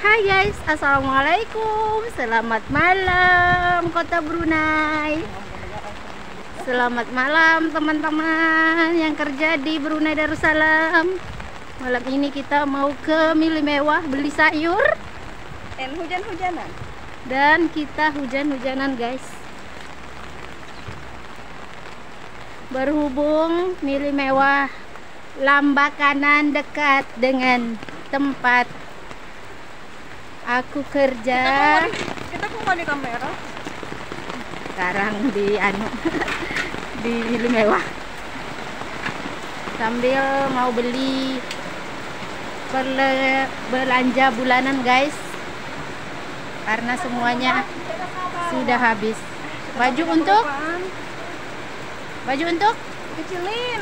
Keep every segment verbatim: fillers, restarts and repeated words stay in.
Hai guys, assalamualaikum, selamat malam kota Brunei. Selamat malam teman-teman yang kerja di Brunei Darussalam. Malam ini kita mau ke Mili Mewah beli sayur dan hujan-hujanan. Dan kita hujan-hujanan guys. Berhubung Mili Mewah lamba kanan dekat dengan tempat aku kerja. Kita kok nggak di kamera? Sekarang di anu di Mili Mewah. Sambil mau beli perle, belanja bulanan guys. Karena semuanya sudah habis. Baju untuk Baju untuk kecilin.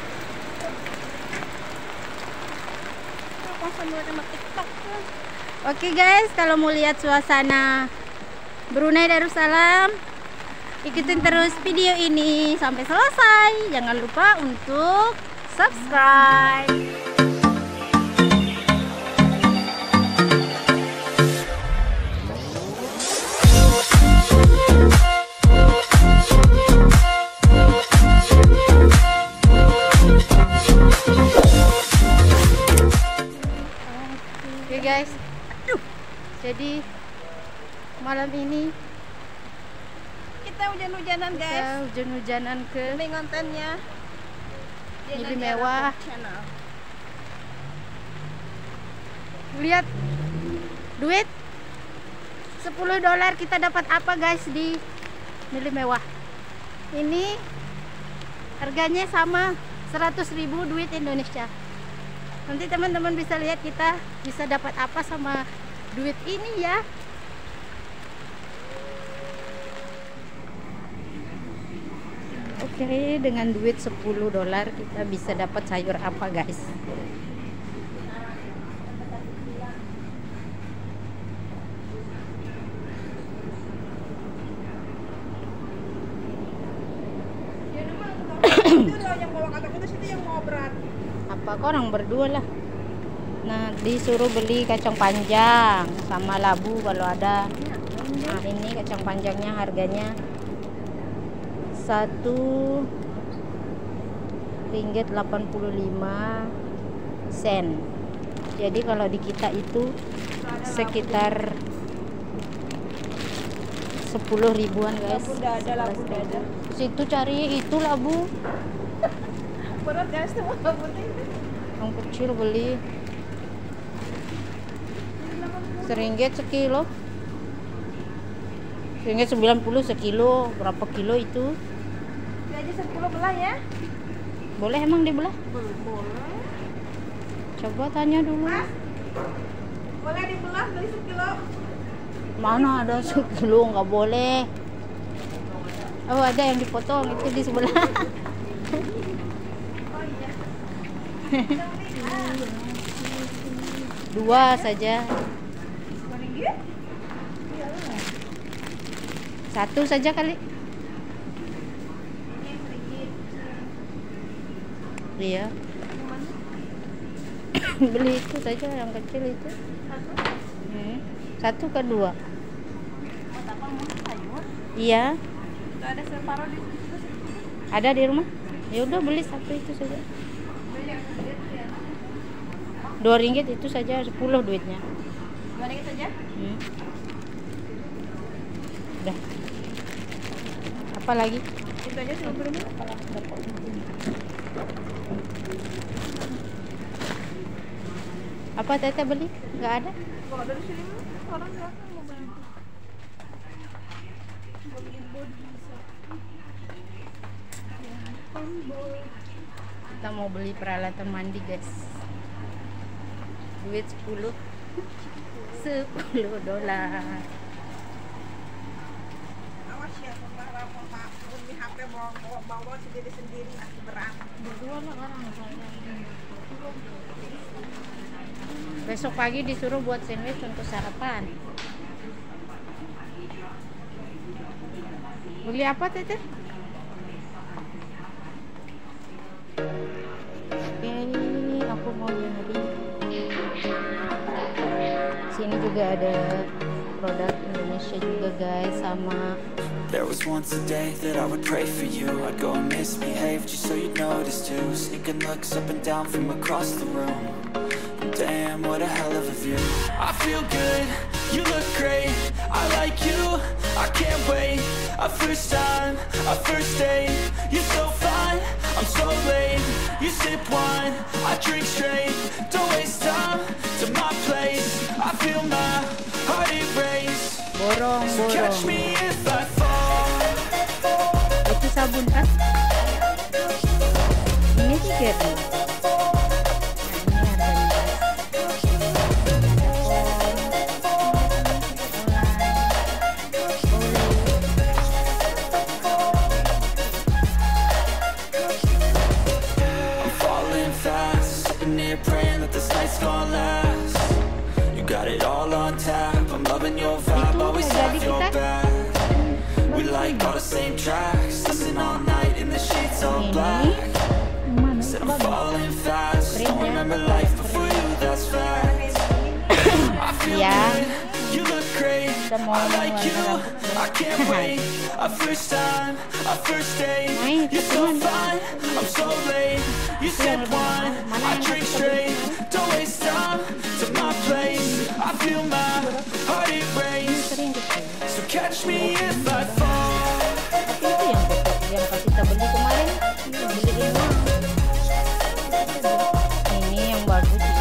Apa sambil sama TikTok? Oke guys, kalau mau lihat suasana Brunei Darussalam, ikutin terus video ini sampai selesai. Jangan lupa untuk subscribe. Oke guys, jadi malam ini Kita hujan-hujanan kita guys. hujan-hujanan ke Ini kontennya Mili Mewah. Channel. Lihat duit sepuluh dolar, kita dapat apa guys di Mili Mewah. Ini harganya sama seratus ribu duit Indonesia. Nanti teman-teman bisa lihat kita bisa dapat apa sama duit ini ya. Oke, dengan duit sepuluh dolar kita bisa dapat sayur apa guys? Yang bawa kata putus itu yang mau berat. Apa kok orang berdua lah. Nah, disuruh beli kacang panjang sama labu kalau ada. Nah, ini kacang panjangnya harganya satu ringgit delapan puluh lima sen. Jadi kalau di kita itu sekitar sepuluh ribuan guys. Labu dada, labu dada. Situ cari itu labu. Berat guys tuh labu ini. Yang kecil beli seringgit sekilo. Seringgit sembilan puluh sekilo. Berapa kilo itu? Ini aja sepuluh belah ya. Boleh emang dibelah? Boleh. Coba tanya dulu. Mas, boleh dibelah beli sekilo? Mana ada sekilo, nggak boleh. Oh, ada yang dipotong itu di sebelah. Oh iya. Dua saja. Dua ringgit? Iyalah. Satu saja kali. Ini sedikit. Iya. Yang mana? Beli itu saja yang kecil itu. Satu. Hmm. Satu ke dua. Mau apa mau sayur? Iya. Gak ada separuh di situ. Ada di rumah. Ya udah beli satu itu saja. Beli yang sedikit ya. Dua ringgit itu saja sepuluh duitnya. Dua ringgit saja? Hmm. Udah. Apa lagi? Itu aja cuma berapa? Apa Tete beli? Nggak ada. Kalau dari sini orang belakang mau beli. Beliin body bisa. Kita mau beli peralatan mandi guys. Duit sepuluh sepuluh dolar. Awas ya, pembarang Pak bunyi H P bawa bawa sendiri sendiri aku berat. Berdua lah orang saya. Besok pagi disuruh buat sandwich untuk sarapan. Beli apa Teteh? Oke, aku mau nyari Sini juga ada produk Indonesia juga guys, sama. There was once a day that I would pray for you. I'd go and misbehave just so you'd notice too. Sneaking looks up and down from across the room. Damn, what a hell of a view. I feel good, you look great. I like you, I can't wait. A first time, a first date. You're so fine, I'm so late. You sip wine, I drink straight. Don't waste time to my place. I feel my heart erase. Borong, So catch borong. me if I fall. Itu sabun kan? Ini sih gitu. I'm falling fast, sitting here praying that this night's gonna last. You got it all on tap, I'm loving your vibe, always have your back. We like all the same tracks, listen all night in the sheets all black. Said I'm falling fast, don't remember life before you, that's fact. I feel Ya. good, you look great, Kita mau I like you, warna I can't wait. A first time, a first date. Main, You're so kebetulan. fine, I'm so late. You sip wine, I drink straight. Don't waste time to my place. I feel my heart erase. Sering gitu. So catch me if I fall. Tapi itu yang betul, yang pas kita beli kemarin, kita beli ini. Ini yang bagus ini.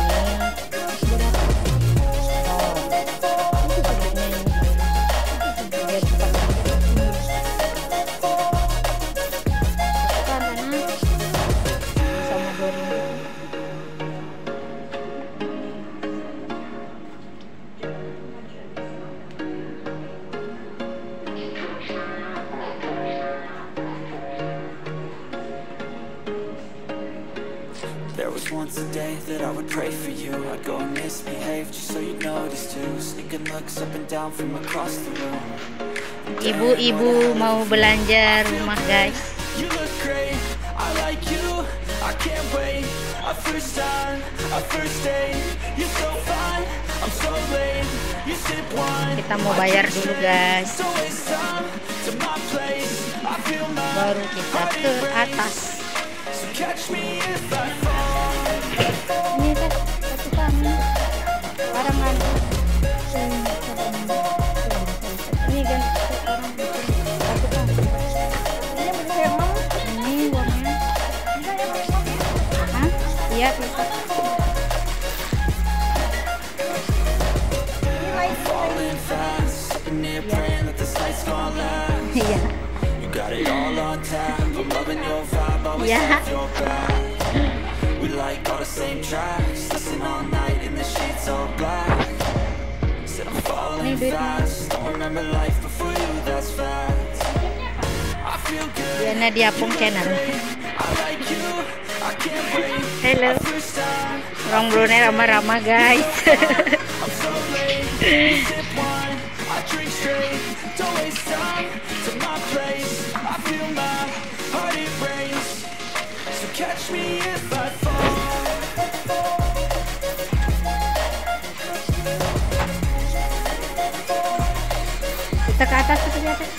Oh, itu bajunya ini. Biar cepat. Cepat, Nana. Sama borong. There was once a day that I would pray for you. I'd go and misbehave just so you'd notice too. Sneaking looks up and down from across the room. Ibu-ibu mau belanja rumah guys. You look great, I like you, I can't wait. A first time, a first date. You're so fine, I'm so late. You sip wine. Kita mau bayar dulu guys, Don't waste time to my place. I feel my baru kita ke atas. So catch me if I fall. Ini kan satu kami orang ada. Ini kan orang satu kami. Ini uangnya. Hah? Iya bisa. Falling fast, sitting here praying that this night's gonna last. Iya. You got it all on tap, I'm loving your vibe, always Yeah. have your back. We like all the same tracks, listen all night in the sheets all black. Said I'm falling Nih, duitnya. fast, don't remember life before you, that's fact. I feel good, Diana di Apung channel. I like you, I can't wait. Hello. First time, Orang Brunei ramah-ramah guys. I'm so late. You sip wine, I drink straight. Don't waste time to my place. I feel my heart erase. So catch me if I fall. Kita ke atas, kita ke atas.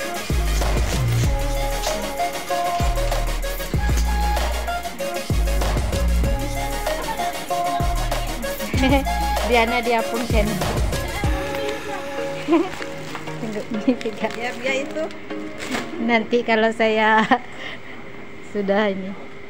Diana di Apung channel. Tunggu, ini tiga. Ya biar itu. Nanti kalau saya sudah ini.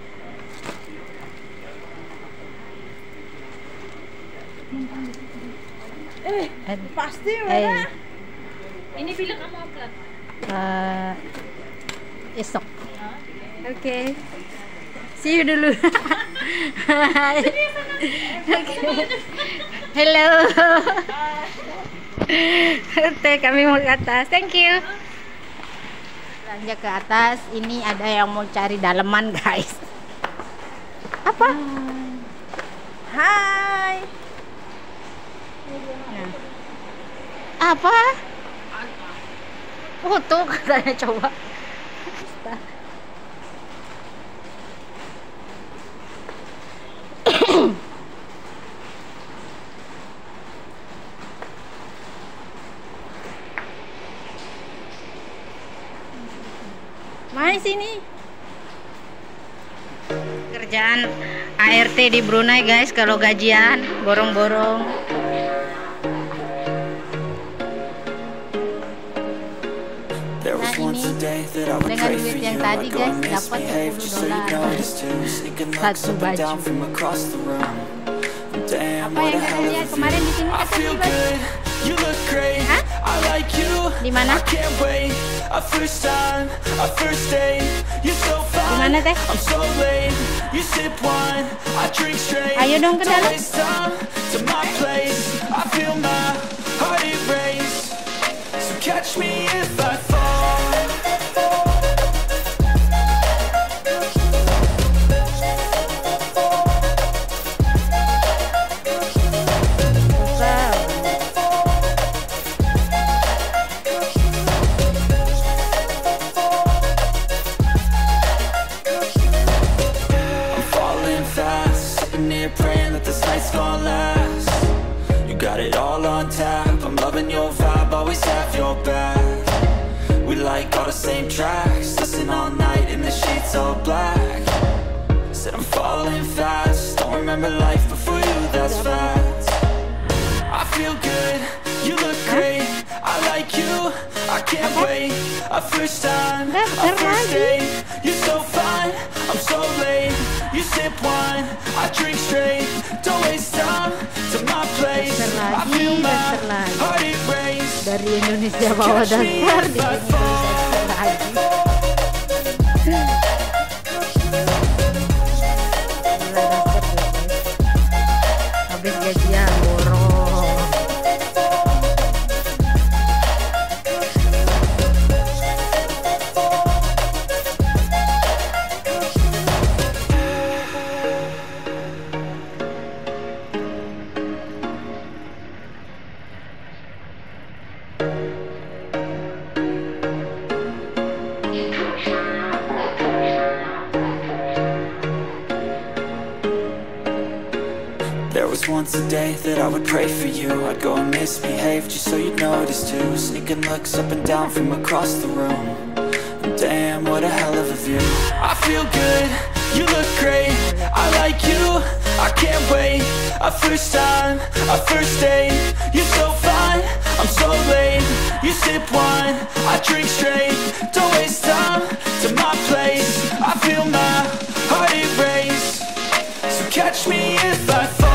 Eh, Ad- pasti Eh, mana? Ini bilang kamu upload. eh, esok. Oke. See you dulu. Hai. Okay. Hello. Oke, kami mau ke atas. Thank you. Belanja ke atas. Ini ada yang mau cari daleman, guys. Apa? Hai. Nah. Apa? Oh, tuh katanya coba. Mari sini. Kerjaan A R T di Brunei guys, kalau gajian borong-borong. Nah ini dengan duit yang tadi guys dapat sepuluh dolar satu baju. Apa yang kata dia kemarin di sini kata dia? Hah? Di mana? Di mana teh? Ayo dong ke dalam. Catch me if I fall. I'm falling fast, sitting here praying that this night's gonna last. You got it all on tap, I'm loving your vibe, always have your back. We like all the same tracks, listen all night in the sheets all black. Said I'm falling fast, don't remember life before you, that's fact. I feel good, you look great, I like you, I can't wait. A first time, a first date, you're so fine, I'm so late. You sip wine, I drink straight, don't waste time to my place. I feel my heart it race. Dari Indonesia bawa dasar di Indonesia lagi. Habis gajian borong. There was once a day that I would pray for you. I'd go and misbehave just so you'd notice too. Sneaking looks up and down from across the room. Damn, what a hell of a view. I feel good, you look great, I like you, I can't wait. A first time, a first date, you're so fine, I'm so late. You sip wine, I drink straight, don't waste time to my place. I feel my heart it race, so catch me if I fall.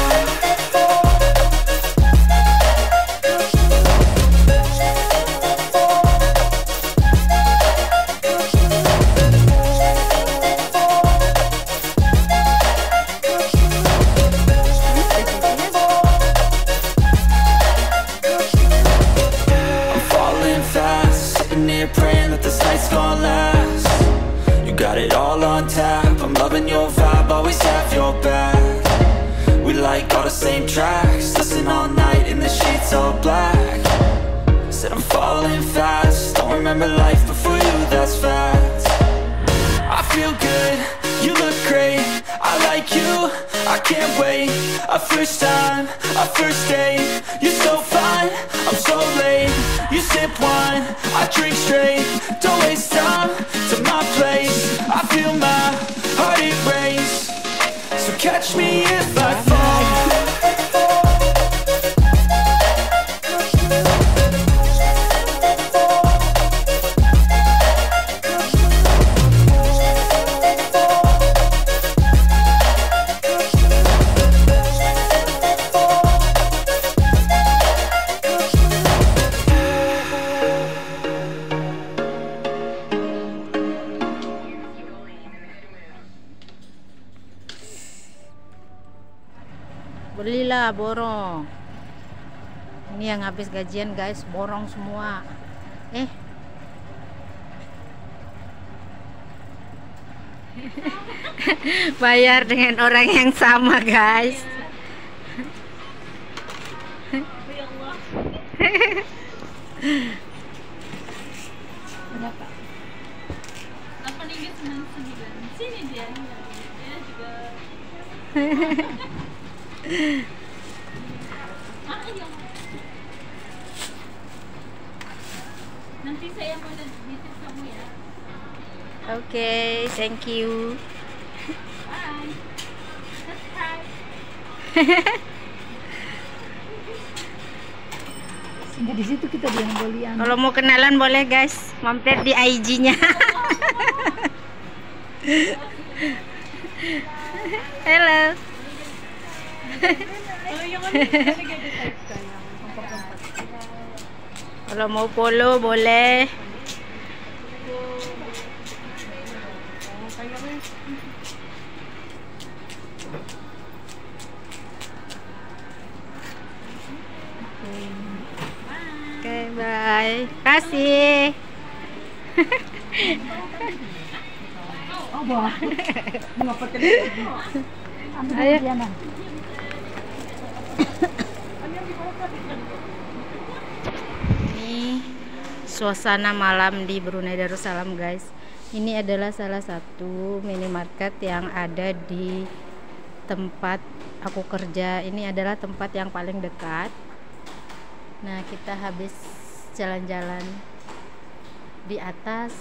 Praying that this night's gonna last. You got it all on tap, I'm loving your vibe, always have your back. We like all the same tracks, listen all night in the sheets all black. Said I'm falling fast, don't remember life before you, that's fact. I feel good, you look great, I like you, I can't wait. A first time, a first date, you're so fine, I'm so late. You sip wine, I drink straight, don't waste time to my place. I feel my heart it race, so catch me if I fall. Belilah borong. Ini yang habis gajian guys, borong semua. Eh bayar dengan orang yang sama guys. Berapa? delapan ribu sembilan puluh sembilan. Sini dia. Dia juga. Ayo. Nanti saya mau nitip kamu ya. Oke, thank you. Bye. Subscribe. Sehingga di situ kita dia belian. Kalau mau kenalan boleh guys, mampir di I G-nya. Hello. Kalau mau follow boleh. Oke, bye. Kasih. Oh, bah. Mengapa tadi? Ambil Ayo. dia nah. Ini suasana malam di Brunei Darussalam guys. Ini adalah salah satu minimarket yang ada di tempat aku kerja. Ini adalah tempat yang paling dekat. Nah, kita habis jalan-jalan di atas.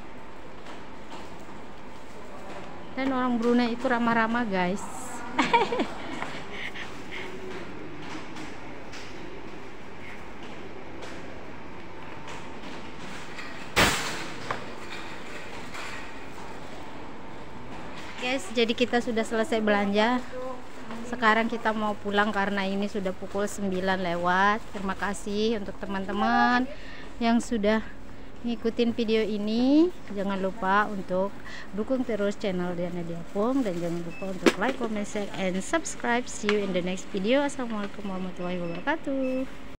Dan orang Brunei itu ramah-ramah guys. Guys, jadi kita sudah selesai belanja. Sekarang kita mau pulang karena ini sudah pukul sembilan lewat. Terima kasih untuk teman-teman yang sudah ngikutin video ini. Jangan lupa untuk dukung terus channel Diana Diapong, dan jangan lupa untuk like, comment, share, and subscribe. See you in the next video. Assalamualaikum warahmatullahi wabarakatuh.